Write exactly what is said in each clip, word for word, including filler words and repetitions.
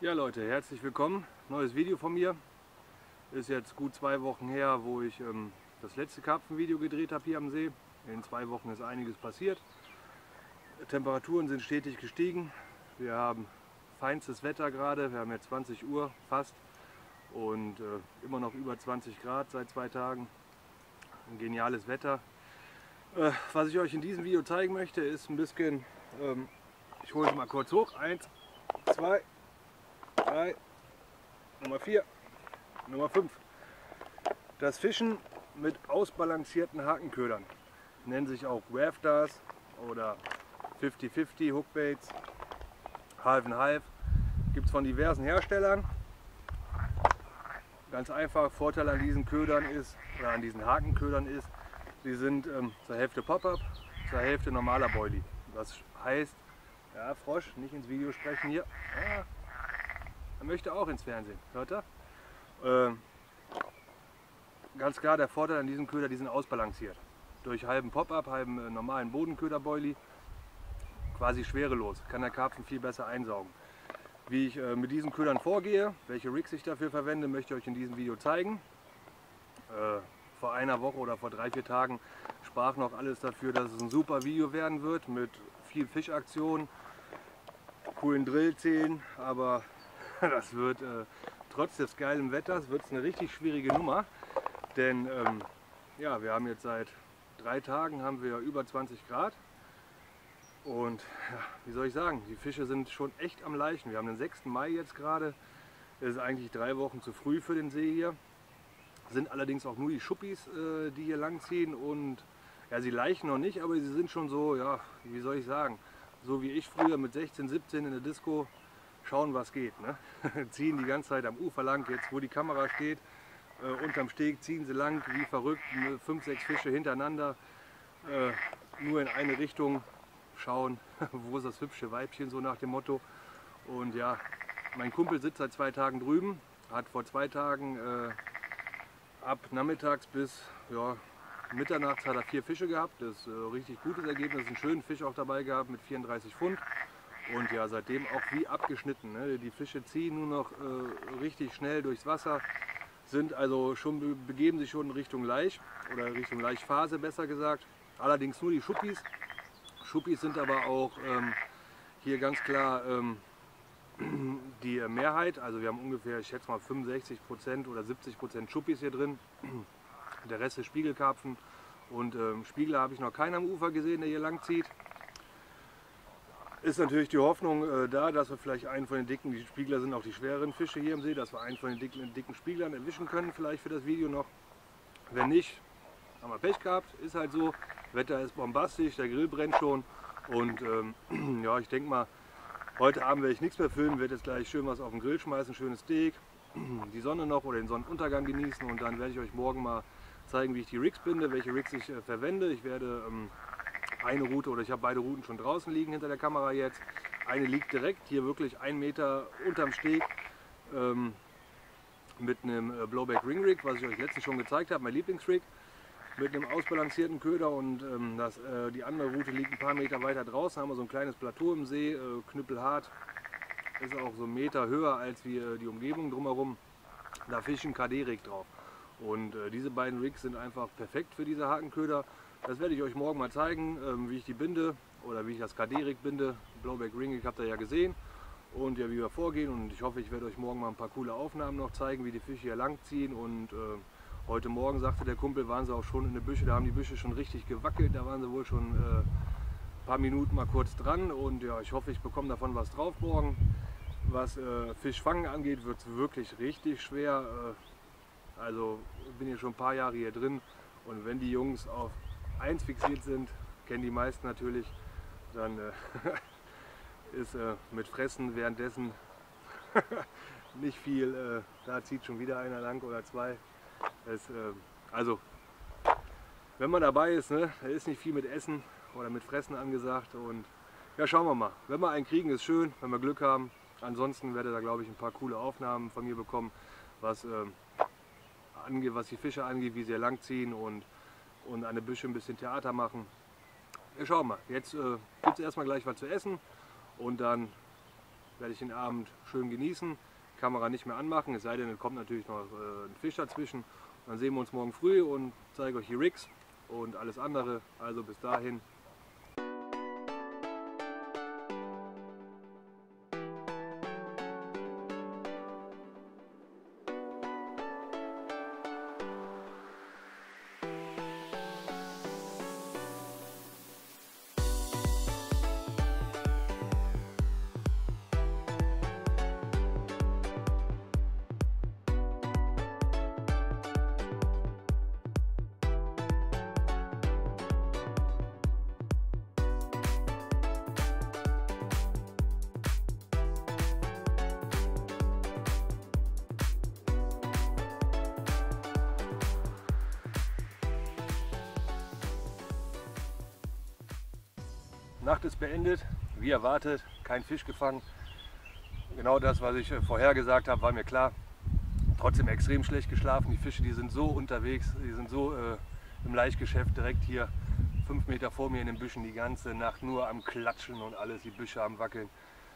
Ja Leute, herzlich willkommen. Neues Video von mir. Ist jetzt gut zwei Wochen her, wo ich ähm, das letzte Karpfenvideo gedreht habe hier am See. In zwei Wochen ist einiges passiert. Temperaturen sind stetig gestiegen. Wir haben feinstes Wetter gerade. Wir haben jetzt zwanzig Uhr fast und äh, immer noch über zwanzig Grad seit zwei Tagen. Ein geniales Wetter. Äh, was ich euch in diesem Video zeigen möchte, ist ein bisschen, ähm, ich hole es mal kurz hoch. Eins, zwei, drei, Nummer vier, Nummer fünf. Das Fischen mit ausbalancierten Hakenködern. Nennen sich auch Rafters oder fünfzig fünfzig Hookbaits, Half and Half. Gibt es von diversen Herstellern. Ganz einfach, Vorteil an diesen Ködern ist, oder an diesen Hakenködern ist, sie sind ähm, zur Hälfte Pop-Up, zur Hälfte normaler Boilie. Das heißt, ja Frosch, nicht ins Video sprechen hier. Ja, er möchte auch ins Fernsehen, hört er? Ähm, ganz klar, der Vorteil an diesen Köder, die sind ausbalanciert. Durch halben Pop-Up, halben äh, normalen Bodenköder-Boilie, quasi schwerelos, kann der Karpfen viel besser einsaugen. Wie ich äh, mit diesen Ködern vorgehe, welche Rigs ich dafür verwende, möchte ich euch in diesem Video zeigen. Äh, vor einer Woche oder vor drei, vier Tagen sprach noch alles dafür, dass es ein super Video werden wird mit viel Fischaktion, coolen Drillzählen, aber das wird äh, trotz des geilen Wetters wird's eine richtig schwierige Nummer, denn ähm, ja, wir haben jetzt seit drei Tagen haben wir über zwanzig Grad und ja, wie soll ich sagen, die Fische sind schon echt am Laichen. Wir haben den sechsten Mai jetzt gerade, es ist eigentlich drei Wochen zu früh für den See hier, sind allerdings auch nur die Schuppis, äh, die hier langziehen und ja, sie laichen noch nicht, aber sie sind schon so, ja, wie soll ich sagen, so wie ich früher mit sechzehn, siebzehn in der Disco. Schauen, was geht. Ne? Ziehen die ganze Zeit am Ufer lang, jetzt wo die Kamera steht, äh, unterm Steg ziehen sie lang, wie verrückt, fünf, sechs Fische hintereinander, äh, nur in eine Richtung schauen, wo ist das hübsche Weibchen, so nach dem Motto. Und ja, mein Kumpel sitzt seit zwei Tagen drüben, hat vor zwei Tagen äh, ab nachmittags bis ja, mitternachts hat er vier Fische gehabt, das ist äh, richtig gutes Ergebnis, einen schönen Fisch auch dabei gehabt mit vierunddreißig Pfund. Und ja, seitdem auch wie abgeschnitten. Ne? Die Fische ziehen nur noch äh, richtig schnell durchs Wasser, sind also schon, begeben sich schon in Richtung Laich oder Richtung Laichphase besser gesagt. Allerdings nur die Schuppis. Schuppis sind aber auch ähm, hier ganz klar ähm, die Mehrheit. Also wir haben ungefähr, ich schätze mal fünfundsechzig Prozent oder siebzig Prozent Schuppis hier drin. Der Rest ist Spiegelkarpfen. Und ähm, Spiegler habe ich noch keinen am Ufer gesehen, der hier lang zieht. Ist natürlich die Hoffnung äh, da, dass wir vielleicht einen von den dicken, die Spiegler sind auch die schwereren Fische hier im See, dass wir einen von den dicken, dicken Spieglern erwischen können, vielleicht für das Video noch. Wenn nicht, haben wir Pech gehabt, ist halt so. Wetter ist bombastisch, der Grill brennt schon und ähm, ja, ich denke mal, heute Abend werde ich nichts mehr filmen, werde jetzt gleich schön was auf den Grill schmeißen, schönes Steak, die Sonne noch oder den Sonnenuntergang genießen und dann werde ich euch morgen mal zeigen, wie ich die Rigs binde, welche Rigs ich äh, verwende. Ich werde ähm, eine Route oder ich habe beide Routen schon draußen liegen hinter der Kamera jetzt. Eine liegt direkt hier wirklich einen Meter unterm Steg ähm, mit einem äh, Blowback Ring Rig, was ich euch letztens schon gezeigt habe, mein Lieblingsrig, mit einem ausbalancierten Köder und ähm, das, äh, die andere Route liegt ein paar Meter weiter draußen, haben wir so ein kleines Plateau im See, äh, knüppelhart, ist auch so einen Meter höher als wie, äh, die Umgebung drumherum. Da fische ich ein K D-Rig drauf und äh, diese beiden Rigs sind einfach perfekt für diese Hakenköder. Das werde ich euch morgen mal zeigen, ähm, wie ich die binde oder wie ich das K D-Rig binde. Blowback Ring Rig habt ihr ja gesehen und ja, wie wir vorgehen. Und ich hoffe, ich werde euch morgen mal ein paar coole Aufnahmen noch zeigen, wie die Fische hier lang ziehen. Und äh, heute Morgen, sagte der Kumpel, waren sie auch schon in der Büsche. Da haben die Büsche schon richtig gewackelt. Da waren sie wohl schon äh, ein paar Minuten mal kurz dran. Und ja, ich hoffe, ich bekomme davon was drauf morgen. Was äh, Fischfangen angeht, wird es wirklich richtig schwer. Äh, also ich bin hier schon ein paar Jahre hier drin. Und wenn die Jungs auf eins fixiert sind, kennen die meisten natürlich, dann äh, ist äh, mit Fressen währenddessen nicht viel, äh, da zieht schon wieder einer lang oder zwei. Das, äh, also wenn man dabei ist, ne, da ist nicht viel mit Essen oder mit Fressen angesagt und ja, schauen wir mal. Wenn wir einen kriegen, ist schön, wenn wir Glück haben. Ansonsten werdet ihr, glaube ich, ein paar coole Aufnahmen von mir bekommen, was, äh, angeht, was die Fische angeht, wie sie hier lang ziehen und und an der Büsche ein bisschen Theater machen. Wir schauen mal. Jetzt äh, gibt es erstmal gleich was zu essen und dann werde ich den Abend schön genießen, Kamera nicht mehr anmachen, es sei denn, es kommt natürlich noch äh, ein Fisch dazwischen. Dann sehen wir uns morgen früh und zeige euch die Rigs und alles andere. Also bis dahin. Nacht ist beendet, wie erwartet, kein Fisch gefangen. Genau das, was ich vorher gesagt habe, war mir klar. Trotzdem extrem schlecht geschlafen. Die Fische, die sind so unterwegs, die sind so äh, im Laichgeschäft direkt hier fünf Meter vor mir in den Büschen die ganze Nacht nur am Klatschen und alles, die Büsche am Wackeln.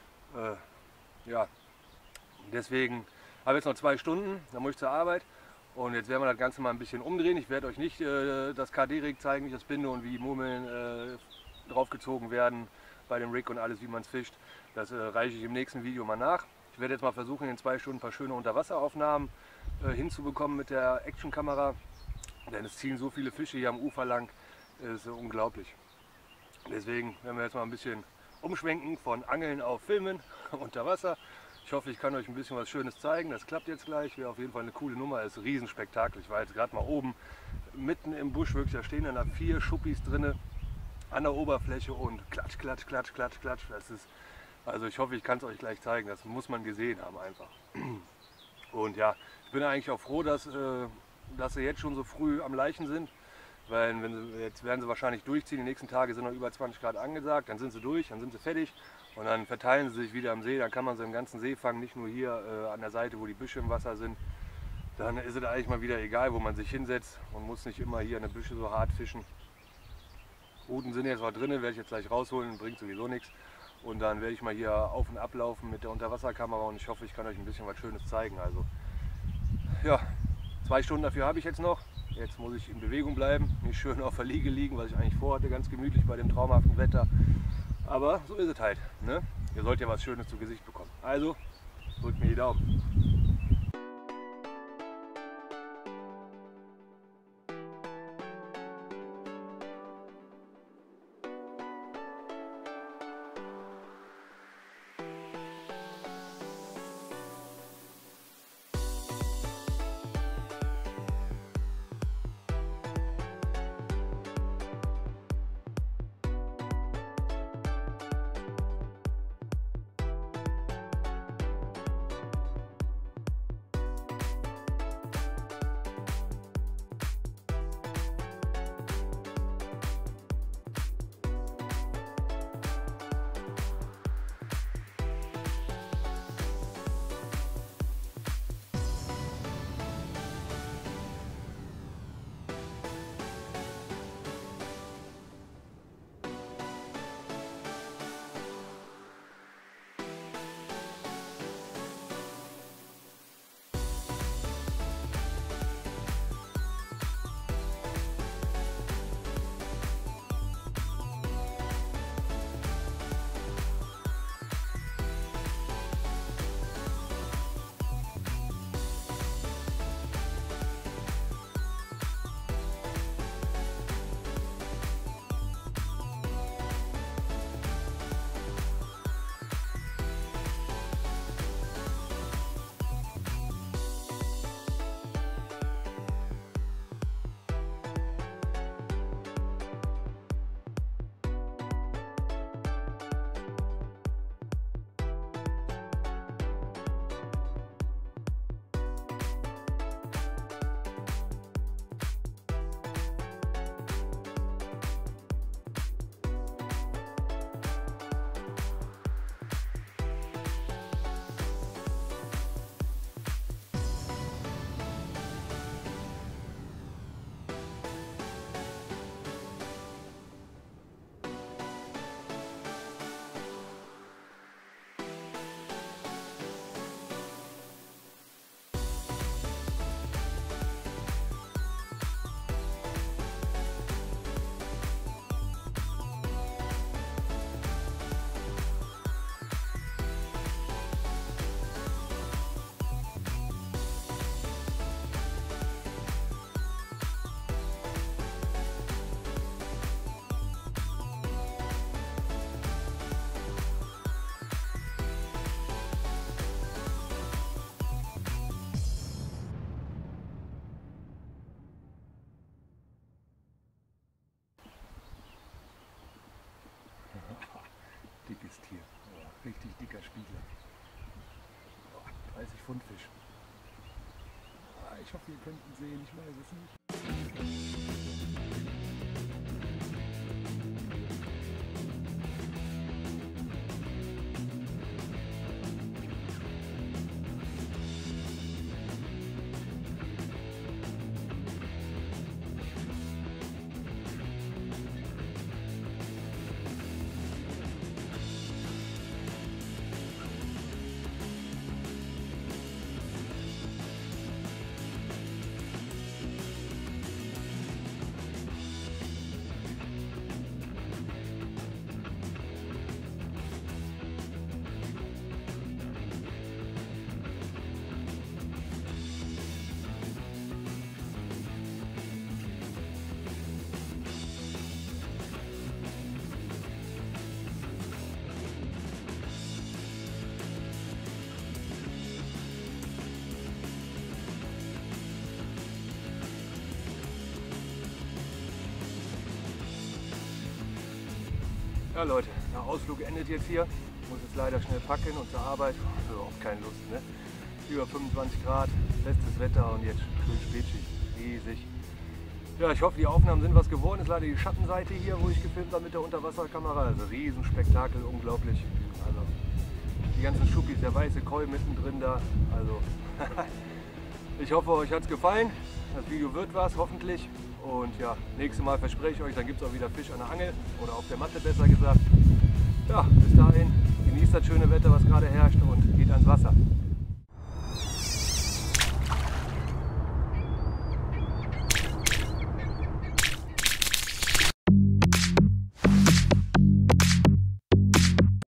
Äh, ja, deswegen habe ich jetzt noch zwei Stunden, dann muss ich zur Arbeit. Und jetzt werden wir das Ganze mal ein bisschen umdrehen. Ich werde euch nicht äh, das K D-Rig zeigen, wie ich das binde und wie Murmeln äh, draufgezogen werden bei dem Rig und alles, wie man es fischt. Das äh, reiche ich im nächsten Video mal nach. Ich werde jetzt mal versuchen, in zwei Stunden ein paar schöne Unterwasseraufnahmen äh, hinzubekommen mit der Actionkamera. Denn es ziehen so viele Fische hier am Ufer lang, ist äh, unglaublich. Deswegen werden wir jetzt mal ein bisschen umschwenken von Angeln auf Filmen unter Wasser. Ich hoffe, ich kann euch ein bisschen was Schönes zeigen. Das klappt jetzt gleich. Wäre auf jeden Fall eine coole Nummer. Ist ein Riesenspektakel. Ich war jetzt gerade mal oben mitten im Busch, wirklich, da stehen dann da vier Schuppis drinne an der Oberfläche und klatsch, klatsch, klatsch, klatsch, klatsch. Das ist, also ich hoffe, ich kann es euch gleich zeigen. Das muss man gesehen haben einfach. Und ja, ich bin eigentlich auch froh, dass, äh, dass sie jetzt schon so früh am Laichen sind. Weil wenn sie, jetzt werden sie wahrscheinlich durchziehen. Die nächsten Tage sind noch über zwanzig Grad angesagt. Dann sind sie durch, dann sind sie fertig. Und dann verteilen sie sich wieder am See. Dann kann man sie im ganzen See fangen, nicht nur hier äh, an der Seite, wo die Büsche im Wasser sind. Dann ist es eigentlich mal wieder egal, wo man sich hinsetzt. Man muss nicht immer hier an der Büsche so hart fischen. Ruten sind jetzt mal drin, werde ich jetzt gleich rausholen, bringt sowieso nichts. Und dann werde ich mal hier auf und ab laufen mit der Unterwasserkamera und ich hoffe, ich kann euch ein bisschen was Schönes zeigen. Also ja, zwei Stunden dafür habe ich jetzt noch. Jetzt muss ich in Bewegung bleiben, nicht schön auf der Liege liegen, was ich eigentlich vorhatte, ganz gemütlich bei dem traumhaften Wetter. Aber so ist es halt, ne? Ihr sollt ja was Schönes zu Gesicht bekommen. Also drückt mir die Daumen. dickes Tier. Oh, richtig dicker Spiegler. Oh, dreißig Pfund Fisch. Ah, ich hoffe, ihr könnt ihn sehen, ich weiß es nicht. Ja Leute, der Ausflug endet jetzt hier. Ich muss jetzt leider schnell packen und zur Arbeit. Also auch keine Lust, ne? Über fünfundzwanzig Grad, bestes Wetter und jetzt schön Spätschicht. Riesig. Ja, ich hoffe, die Aufnahmen sind was geworden. Ist leider die Schattenseite hier, wo ich gefilmt habe mit der Unterwasserkamera. Also Riesenspektakel, unglaublich. Also die ganzen Schuppis, der weiße Koi mittendrin da. Also ich hoffe, euch hat es gefallen. Das Video wird was, hoffentlich. Und ja, nächstes Mal verspreche ich euch, dann gibt es auch wieder Fisch an der Angel oder auf der Matte besser gesagt. Ja, bis dahin, genießt das schöne Wetter, was gerade herrscht und geht ans Wasser.